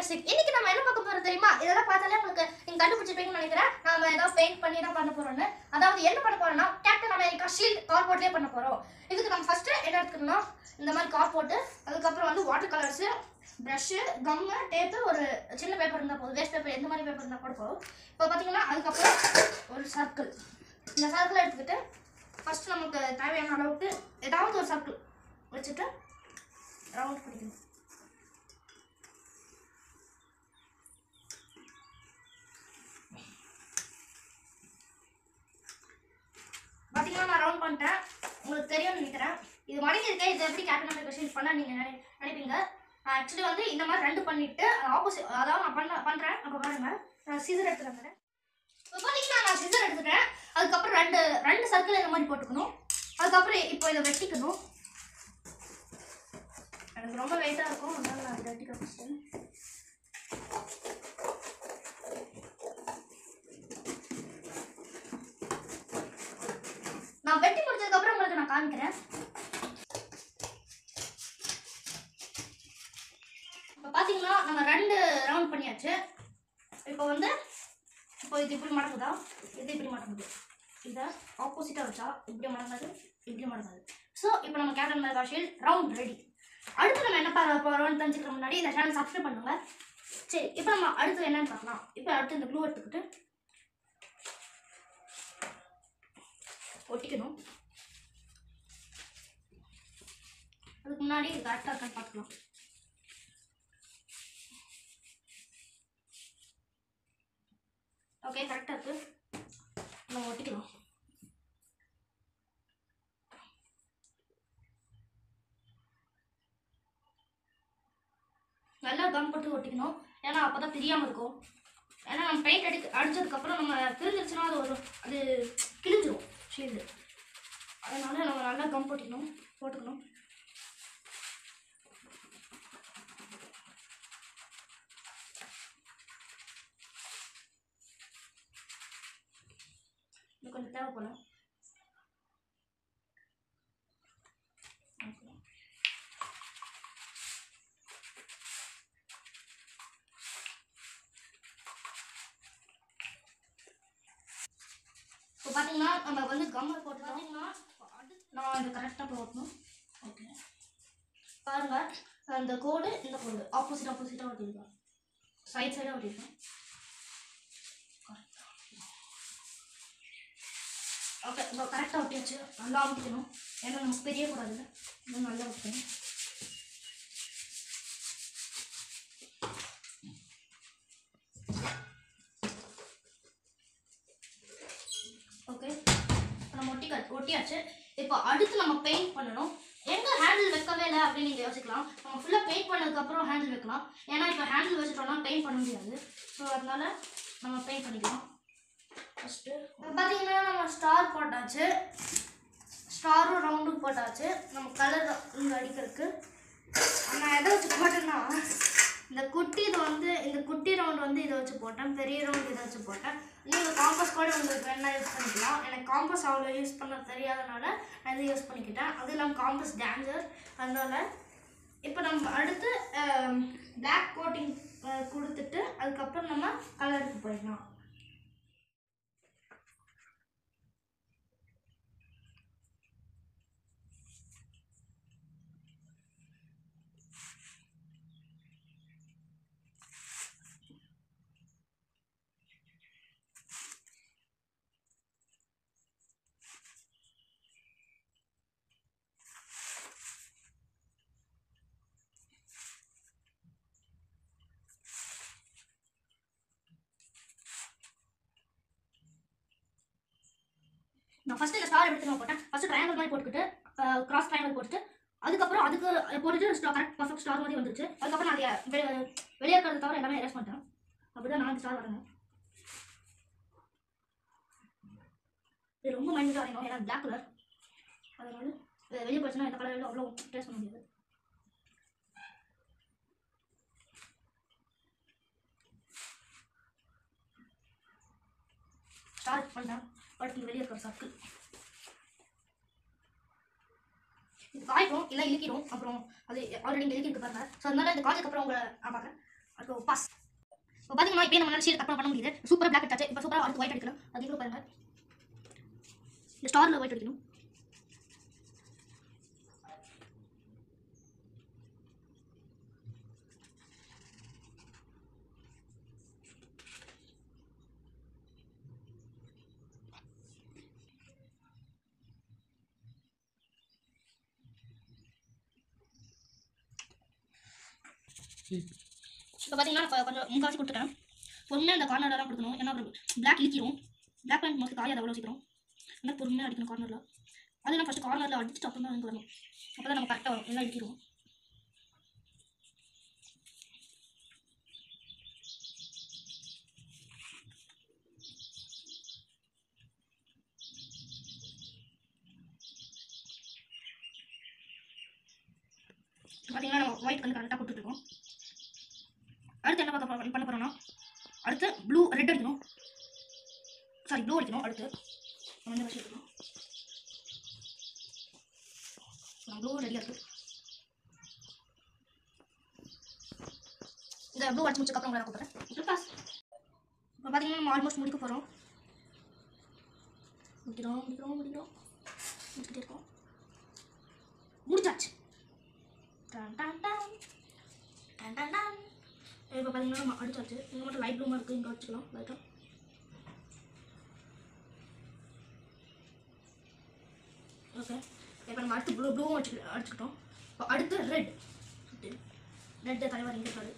Stick. இன்னைக்கு நம்ம என்ன பார்க்க போறோம் தெரியுமா? இதெல்லாம் பார்த்தாலே உங்களுக்கு நீங்க கண்டுபிடிச்சிருப்பீங்கன்னு நினைக்கிறேன். நாம ஏதாவது பெயிண்ட் பண்ணி தான் பண்ண போறோம்னு. அதாவது என்ன பண்ண போறோம்னா கேப்டன் அமெரிக்கா ஷீல்ட் கார்ட்போர்ட்லயே பண்ண போறோம். இதுக்கு நம்ம ஃபர்ஸ்ட் என்ன எடுத்துக்கணும், இந்த மாதிரி கார்ட்போர்ட், அதுக்கப்புறம் வந்து water colours, brush, gum, tape, ஒரு சின்ன பேப்பர் இருந்தால் போதும், வேஸ்ட் பேப்பர் எந்த மாதிரி பேப்பர் இருந்தால் கூட போதும். இப்போ பார்த்தீங்கன்னா அதுக்கப்புறம் ஒரு சர்க்கிள். இந்த சர்க்கிளை எடுத்துக்கிட்டு ஃபர்ஸ்ட் நமக்கு தேவையான அளவுக்கு ஏதாவது ஒரு சர்க்கிள் வச்சுட்டு ரவுண்ட் பண்ணிக்கணும். பார்த்தீங்கன்னா நான் ரவுண்ட் பண்ணிட்டேன். உங்களுக்கு தெரியும்னு நினைக்கிறேன். இது மடங்கி இருக்கேன். இது எப்படி கேப்டன் அமெரிக்கா ஷீல்ட் பண்ணால் நீங்கள் நினைப்பீங்க. ஆக்சுவலி வந்து இந்த மாதிரி ரெண்டு பண்ணிவிட்டு ஆப்போசிட், அதாவது நான் பண்ணுறேன். அப்போ பாருங்க, நான் சீசர் எடுத்துக்கிறேன். இப்போ பார்த்தீங்கன்னா நான் சீசர் எடுத்துக்கிறேன். அதுக்கப்புறம் ரெண்டு சர்க்கிள் இந்த மாதிரி போட்டுக்கணும். அதுக்கப்புறம் இப்போ இதை வெட்டிக்கணும். எனக்கு ரொம்ப வெயிட்டாக இருக்கும், அதனால நான் இதை வெட்டிக்க ஃபஸ்ட்டு. நான் வெட்டி முடிச்சதுக்கப்புறம் உங்களுக்கு நான் காமிக்கிறேன். இப்போ பார்த்தீங்கன்னா நம்ம 2 ரவுண்ட் பண்ணியாச்சு. இப்போ இது இப்படி மடங்குதா, இது இப்படி மடங்குது. இதை ஆப்போசிட்டாக வச்சா இப்படி மடங்காது, இப்படி மடங்காது. ஸோ இப்போ நம்ம captain America shield round ready. அடுத்து நம்ம என்ன பார்க்க போகிறோம்னு தெரிஞ்சுக்கிற முன்னாடி இந்த சேனல் சப்ஸ்கிரைப் பண்ணுங்க. சரி, இப்போ நம்ம அடுத்து என்னன்னு பார்க்கலாம். இப்போ அடுத்து இந்த க்ளூ எடுத்துக்கிட்டு ஒட்டிக்கணும். அதுக்கு முன்னாடி இது கரெக்டாக இருக்கான்னு பார்த்துக்கலாம். ஓகே, கரெக்டாக இருக்கு. நம்ம ஒட்டிக்கலாம். நல்லா கம் போட்டு ஒட்டிக்கணும். ஏன்னா அப்போ தான் தெரியாமல் இருக்கும். ஏன்னா நம்ம பெயிண்ட் அடித்ததுக்கப்புறம் நம்ம பிரிஞ்சிருச்சுன்னா அது கிழிஞ்சிடும் ஷீல்டு. அதனால நம்ம நல்லா கம் போட்டுக்கணும். இது கொஞ்சம் தேவைப்படும். இப்போ பார்த்தீங்கன்னா நம்ம வந்து கம்மை போட்டு பார்த்தீங்கன்னா நான் இது கரெக்டாக போடணும். ஓகே, பாருங்க, இந்த கோடு இந்த கோடு ஆப்போசிட்டாக ஒட்டிருக்கேன். சைடாக ஒட்டிருக்கேன். ஓகே, இப்போ கரெக்டாக ஒட்டியாச்சு. நல்லா ஒட்டிக்கணும். ஏன்னா நமக்கு தெரியக்கூடாது. இன்னும் நல்லா ஒட்டிக்கணும். ஓகே, நம்ம ஒட்டியாச்சு. இப்போ அடுத்து நம்ம பெயிண்ட் பண்ணணும். எங்கே ஹேண்டில் வைக்கவே இல்லை அப்படின்னு நீங்கள் யோசிக்கலாம். நம்ம ஃபுல்லாக பெயிண்ட் பண்ணதுக்கப்புறம் ஹேண்டில் வைக்கலாம். ஏன்னா இப்போ ஹேண்டில் வச்சுட்டோம்னா பெயிண்ட் பண்ண முடியாது. ஸோ அதனால நம்ம பெயிண்ட் பண்ணிக்கலாம். ஃபஸ்ட்டு பார்த்தீங்கன்னா நம்ம ஸ்டார் போட்டாச்சு. ஸ்டாரும் ரவுண்டும் போட்டாச்சு. நம்ம கலர் இங்கே அடிக்கிறதுக்கு நான் எதை வச்சு போட்டேன்னா இந்த குட்டி ரவுண்ட் வந்து இதை வச்சு போட்டேன். பெரிய ரவுண்ட் இதை வச்சு போட்டேன். நீங்கள் காம்பஸ் கூட உங்களுக்கு வேணா யூஸ் பண்ணிக்கலாம். எனக்கு காம்பஸ் அவ்வளோ யூஸ் பண்ண தெரியாதனால நான் இதை யூஸ் பண்ணிக்கிட்டேன். அது இல்லாமல் காம்பஸ் டேஞ்சர். அதனால இப்போ நம்ம அடுத்து பிளாக் கோட்டிங் கொடுத்துட்டு அதுக்கப்புறம் நம்ம கலருக்கு போயிடலாம். நான் ஃபஸ்ட்டு இந்த ஸ்டார் எடுத்து நான் போட்டேன். ஃபஸ்ட்டு ட்ரையாங்கல் மாதிரி போட்டுக்கிட்டு கிராஸ் ட்ரையாங்கல் போட்டுட்டு அதுக்கப்புறம் அதுக்கு போட்டுட்டு கரெக்ட் பர்ஃபெக்ட் ஸ்டார் மாதிரி வந்துருச்சு. அதுக்கப்புறம் நான் வெளியே இருக்கிறத தவிர எல்லாமே எரேஸ் பண்ணிட்டேன். அப்படிதான் நான் ஸ்டார் வரேங்க. இது ரொம்ப மைனூட்டாக வரையணும். ஏன்னா பிளாக் கலர், அதனால வெளியே போச்சுன்னா இந்த கலரில் அவ்வளோ ட்ரேஸ் பண்ண முடியாது. ஸ்டார்ட் பண்ணேன். அடுத்து வெளியே இருக்கிற சர்க்கிள் இது காய்க்கும் இல்லை இழுக்கிடும். அப்புறம் அது ஆல்ரெடி இங்கே இழுக்கிட்டு பாருங்க. ஸோ அதனால இந்த காய்ச்சதுக்கப்புறம் உங்களை நான் பார்க்குறேன். அடுத்து பாஸ். இப்போ பார்த்தீங்கன்னா இப்போ நம்ம ஷீட் கட் பண்ண முடியுது. சூப்பராக பிளாக் அடிச்சாச்சு. இப்போ சூப்பராக அடுத்து ஒயிட் அடிக்கலாம். அது கூட பாருங்க, இந்த ஸ்டாரில் ஒயிட் அடிக்கணும். இப்போ பார்த்தீங்கன்னா கொஞ்சம் முக்காசி கொடுத்துட்டேன். பொறுமையாக அந்த கார்னர்லாம் கொடுக்கணும். ஏன்னா அப்புறம் பிளாக் இழுக்கிடும். பிளாக் பேண்ட் மோஸ்ட்லி காயாது அவ்வளோ சீக்கிரம். ஆனால் பொறுமையாக அடிக்கணும் கார்னரில். அதெல்லாம் ஃபஸ்ட்டு கார்னரில் அடிச்சுட்டு அப்புறம் தான் வரணும். அப்போ தான் நம்ம கரெக்டாக வரும். எல்லாம் இழுக்கிடுவோம். பார்த்தீங்கன்னா நம்ம ஒயிட் வந்து கரெக்டாக கொடுத்துட்ருக்கோம். அடுத்து என்ன பண்ண போகிறோம்னா, அடுத்து ரெட் அடிக்கணும். சாரி, ப்ளூ அடிக்கணும். அடுத்து நம்ம இந்த விஷயம் எடுக்கணும். ப்ளூ ரெடியாக இருக்குது. இந்த ப்ளூ அடிச்சு முடிச்சதுக்கப்புறம் உங்களை கூப்பிட்றேன். இப்போ பார்த்தீங்கன்னா நம்ம ஆல்மோஸ்ட் முடிக்க போகிறோம். முடிச்சுட்டே இருக்கோம். முடிச்சாச்சு. இப்போ பார்த்தீங்கன்னா நம்ம அடிச்சாச்சு. இங்கே மட்டும் லைட் ப்ளூமாக இருக்குது. இங்கே வச்சுக்கலாம் லைட்டாக. ஓகே, இப்போ நம்ம அடுத்து ப்ளூவும் அடிச்சுக்கிட்டோம். இப்போ அடுத்து ரெட் தலைவர் இங்கே இருக்காது.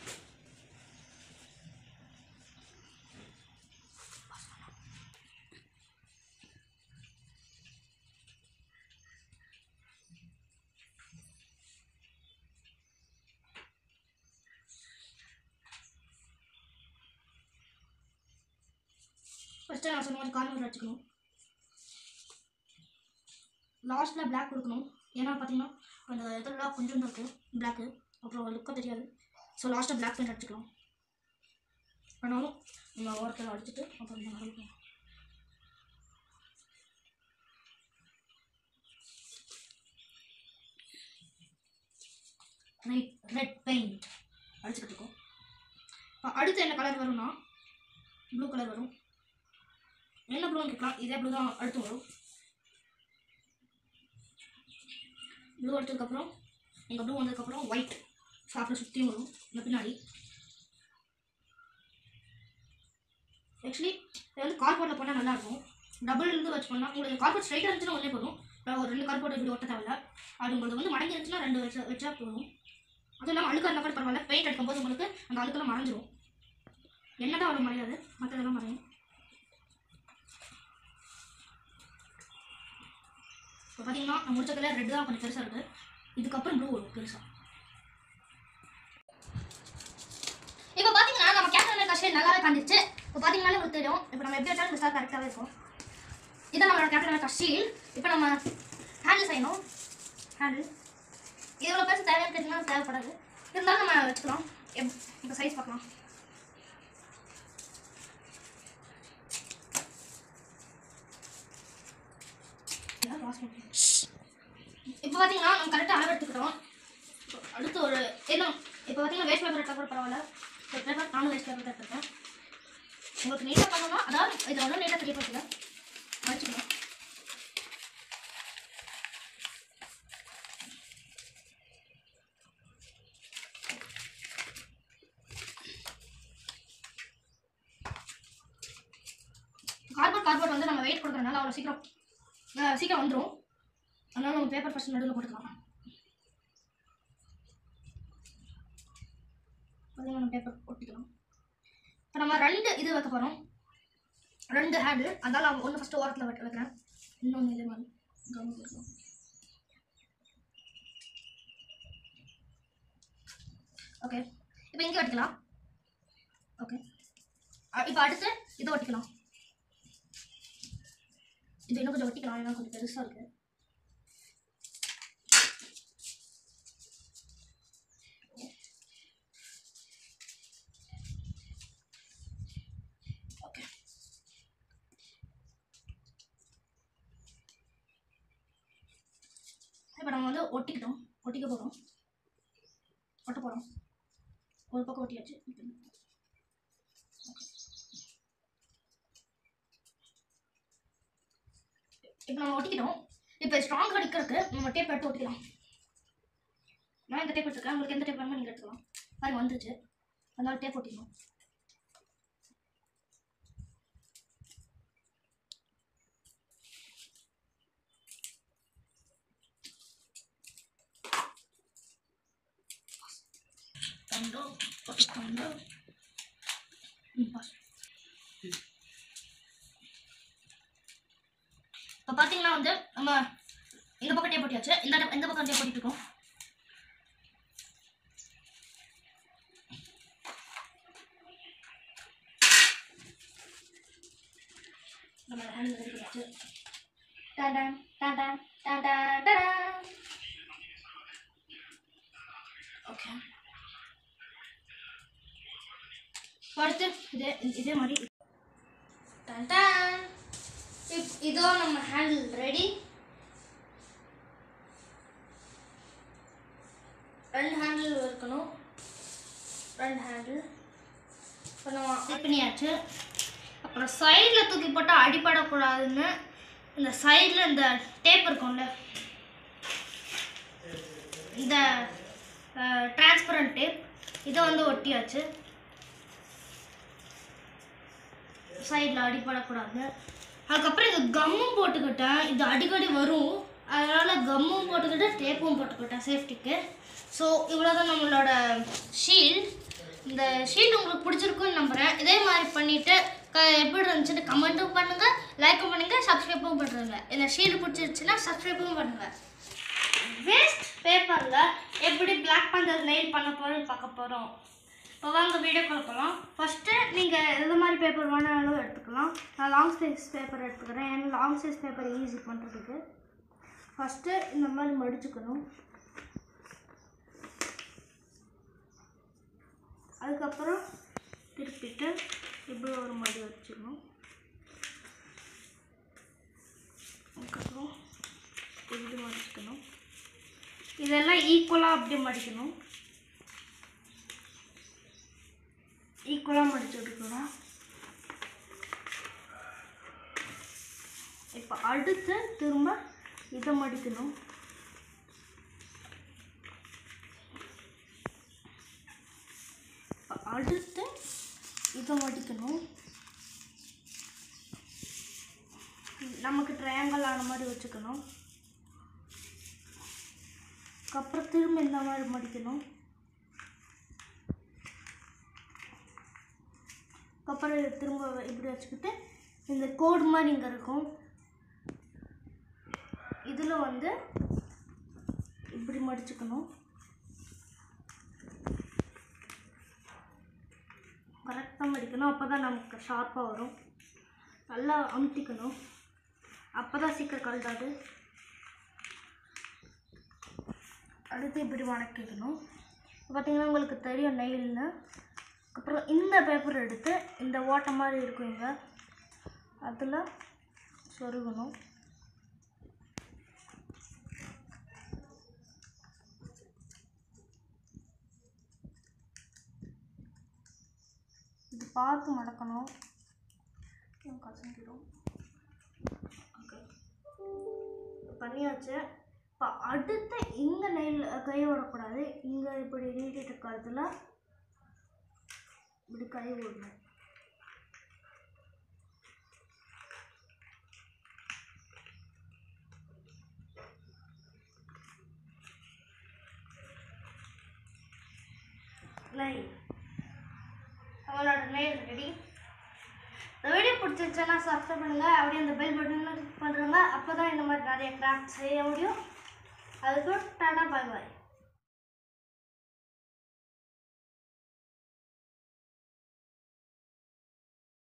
ஃபஸ்ட்டு நான் சொன்ன மாதிரி கார்னர் அடிச்சுக்கணும். லாஸ்ட்டில் பிளாக் கொடுக்கணும். ஏன்னா பார்த்தீங்கன்னா அந்த இதெல்லாம் கொஞ்சம் தான் இருக்குது பிளாக்கு, அப்புறம் லுக்காக தெரியாது. ஸோ லாஸ்ட்டாக பிளாக் பெயிண்ட் அடிச்சுக்கலாம். ஆனாலும் நம்ம ஓரத்தில் அடிச்சுட்டு அப்புறம் நம்ம அடிக்கலாம். ரெட் பெயிண்ட் அடிச்சுக்கிட்டு இருக்கோம். இப்போ அடுத்து என்ன கலர் வரும்னா ப்ளூ கலர் வரும். என்ன ப்ளூன்னு கேட்கலாம். இதே ப்ளூ தான் அடுத்து வரும். ப்ளூ எடுத்ததுக்கப்புறம் எங்கள் ப்ளூ வந்ததுக்கப்புறம் ஒயிட் சாப்பிட சுற்றியும் வரும் இந்த பின்னாடி. ஆக்சுவலி இது வந்து கார்போர்டில் போனால் நல்லாயிருக்கும். டபுள் இருந்து வச்சு பண்ணால் உங்களுக்கு கார்போர்ட் ஸ்ட்ரைட்டாக இருந்துச்சுன்னா ஒன்றே போதும். ஒரு 2 கார்போர்ட் இப்படி ஒட்ட தேவையில்ல. அது உங்களுக்கு வந்து மடங்கி இருந்துச்சுன்னா 2 வச்சா போதும். அதுவும் இல்லாமல் அழுக்காக இருந்தால் கூட பரவாயில்ல. பெயிண்ட் அடிக்கும்போது உங்களுக்கு அந்த அழுக்கெல்லாம் மறைஞ்சிரும். என்ன தான் அவ்வளோ மறையாது, மற்றதெல்லாம் மறையும். இப்போ பார்த்தீங்கன்னா நான் முடிச்ச கலர் ரெட் தான் கொஞ்சம் பெருசாக இருக்குது. இதுக்கப்புறம் ப்ளூ வரும் பெருசாக. இப்போ பார்த்தீங்கன்னா நம்ம கேப்டன் அமெரிக்கா ஷேட் நல்லாவே காஞ்சிருச்சு. இப்போ பார்த்தீங்கன்னாலே உங்களுக்கு தெரியும். இப்போ நம்ம எப்படி வச்சாலும் இந்த கரெக்டாகவே இருக்கும். இதான் நம்மளோட கேப்டன் அமெரிக்கா ஷீல். இப்போ நம்ம ஹேண்டில் செய்யணும். ஹேண்டில் இது எவ்வளோ பேர் தேவையான கேட்டிங்கன்னா தேவைப்படாது. இருந்தாலும் நம்ம வச்சுக்கலாம். இப்போ சைஸ் பார்க்கலாம். இப்போ பார்த்தீங்கன்னா நம்ம கரெக்டாக அளவு எடுத்துக்கிட்டோம். அடுத்து ஒரு என்ன இப்போ பார்த்தீங்கன்னா வேஸ்ட் பேப்பர் எடுத்தால் கூட பரவாயில்ல. ஒரு பேப்பர் நானும் வேஸ்ட் பேப்பர் எடுத்துருக்கேன். உங்களுக்கு நீட்டாக பண்ணணும்னா அதாவது இதில் ஒன்றும் நீட்டாக தெரிய போச்சுங்க வச்சுக்கணும். கார்போர்ட் வந்து நம்ம வெயிட் கொடுக்குறதுனால அவ்வளோ சீக்கிரம் வந்துடும். அதனால நம்ம பேப்பர் ஃபர்ஸ்ட் நடுவில் போட்டுக்கலாம். நம்ம பேப்பர் போட்டுக்கலாம். இப்போ நம்ம 2 இது வைக்க போகிறோம். 2 ஹேண்டு. அதனால ஒன்று ஃபஸ்ட்டு ஓரத்தில் வைக்கிறேன். இன்னொன்று இதே மாதிரி கவனிச்சு இருக்கும். ஓகே, இப்போ இங்கே ஒட்டிக்கலாம். ஓகே, இப்போ அடுத்து இதை ஒட்டிக்கலாம். இது இன்னும் கொஞ்சம் ஒட்டிக்கலாம், ஏன்னா கொஞ்சம் பெருசாக இருக்குது. ஓகே, இப்போ நம்ம வந்து ஒட்டிக்க போகிறோம். ஒட்ட போகிறோம். ஒரு பக்கம் ஒட்டியாச்சு. இப்போ நம்ம ஒட்டிக்கிட்டோம். இப்போ ஸ்ட்ராங்காக அடிக்கிறதுக்கு நம்ம டேப் எடுத்து ஒட்டிக்கலாம். நான் இந்த டேப் எடுத்துக்கிறேன், உங்களுக்கு எந்த டேப் வேணுமோ நீங்கள் எடுத்துக்கலாம். பாருங்க வந்துருச்சு, அதனால டேப் ஒட்டிக்கணும். இப்போ பார்த்தீங்கன்னா வந்து நம்ம இந்த பக்கம் டேப் ஒட்டியாச்சு, இந்த பக்கம் டேப் ஒட்டிட்டு இருக்கோம். நம்ம ஹேண்ட் ரெடி பண்ணியாச்சு. டான் டான் டான் டான் டான் டான். ஓகே, அடுத்து இதே மாதிரி டான் டான். இதோ நம்ம ஹேண்டில் ரெடி. 2 ஹேண்டில் இருக்கணும், 2 ஹேண்டில். இப்போ நம்ம செட் பண்ணியாச்சு. அப்புறம் சைடில் தூக்கி போட்டால் அடிபடக்கூடாதுன்னு இந்த சைடில் இந்த டேப் இருக்கும்ல, இந்த டிரான்ஸ்பரண்ட் டேப், இதை வந்து ஒட்டியாச்சு. சைடில் அடிபடக்கூடாது. அதுக்கப்புறம் இது கம்மும் போட்டுக்கிட்டேன், இது அடிக்கடி வரும், அதனால் கம்மும் போட்டுக்கிட்டேன், டேப்பும் போட்டுக்கிட்டேன் சேஃப்டிக்கு. ஸோ இவ்வளோதான் நம்மளோட ஷீல்ட். இந்த ஷீல்டு உங்களுக்கு பிடிச்சிருக்குன்னு நம்புகிறேன். இதே மாதிரி பண்ணிவிட்டு எப்படி இருந்துச்சுன்னு கமெண்ட்டும் பண்ணுங்கள், லைக்கும் பண்ணுங்கள், சப்ஸ்கிரைப்பும் பண்ணுறேங்க. இந்த ஷீல்டு பிடிச்சிருச்சுன்னா சப்ஸ்கிரைப்பும் பண்ணுங்கள். வேஸ்ட் பேப்பரில் எப்படி பிளாக் பந்தர் நெயில் பண்ண போகிறோம்னு பார்க்க போகிறோம். இப்போ வாங்க வீடியோக்குள்ள போகலாம். ஃபஸ்ட்டு நீங்கள் எந்த மாதிரி பேப்பர் வேணாலும் எடுத்துக்கலாம். நான் லாங் சைஸ் பேப்பர் எடுத்துக்கிறேன், ஏன்னா லாங் சைஸ் பேப்பர் ஈஸி பண்ணுறதுக்கு. ஃபஸ்ட்டு இந்த மாதிரி மடிச்சுக்கணும். அதுக்கப்புறம் திருப்பிட்டு இப்படி ஒரு மடி வச்சுக்கணும். அதுக்கப்புறம் இப்படி மடிச்சுக்கணும். இதெல்லாம் ஈக்குவலாக அப்படி மடிக்கணும், ஈக்குவலாக மடிச்சு விட்டுக்கணும். இப்போ அடுத்து திரும்ப இதை மடிக்கணும். அடுத்து இதை மடிக்கணும். நமக்கு ட்ரையாங்கிள் ஆன மாதிரி வச்சுக்கணும். அப்புறம் திரும்ப இந்த மாதிரி மடிக்கணும். அப்புறம் திரும்ப இப்படி வச்சுக்கிட்டு இந்த கோடு மாதிரி இங்கே இருக்கும், இதில் வந்து இப்படி மடிச்சுக்கணும். கரெக்டாக மடிக்கணும், அப்போ தான் நமக்கு ஷார்ப்பாக வரும். நல்லா அமுத்திக்கணும், அப்போ தான் சீக்கிரம் கலட்டாது. அடுத்து இப்படி மடக்கிக்கணும். பார்த்திங்கன்னா உங்களுக்கு தெரியும் நெயில்னு. அப்புறம் இந்த பேப்பர் எடுத்து இந்த ஓட்டை மாதிரி இருக்கும் இங்கே, அதில் சொருகணும். இது பார்த்து மடக்கணும், கசங்கிடும். ஓகே, பண்ணியாச்சு. இப்போ அடுத்து இங்கே நெயில் கையை விடக்கூடாது, இங்கே இப்படி நீட்டிட்டு இருக்கிறதுல இப்படி கை விடணும். அவங்களோட நெயில் ரெடி. இந்த வீடியோ பிடிச்சிருச்சுன்னா சப்ஸ்கிரைப் பண்ணுங்கள், அப்படியே இந்த பெல் பட்டன் கிளிக் பண்ணுறவங்க, அப்போ தான் இந்த மாதிரி நிறைய கிராஃப்ட் செய்ய முடியும். அதுக்கு டாடா, பாய் பாய்.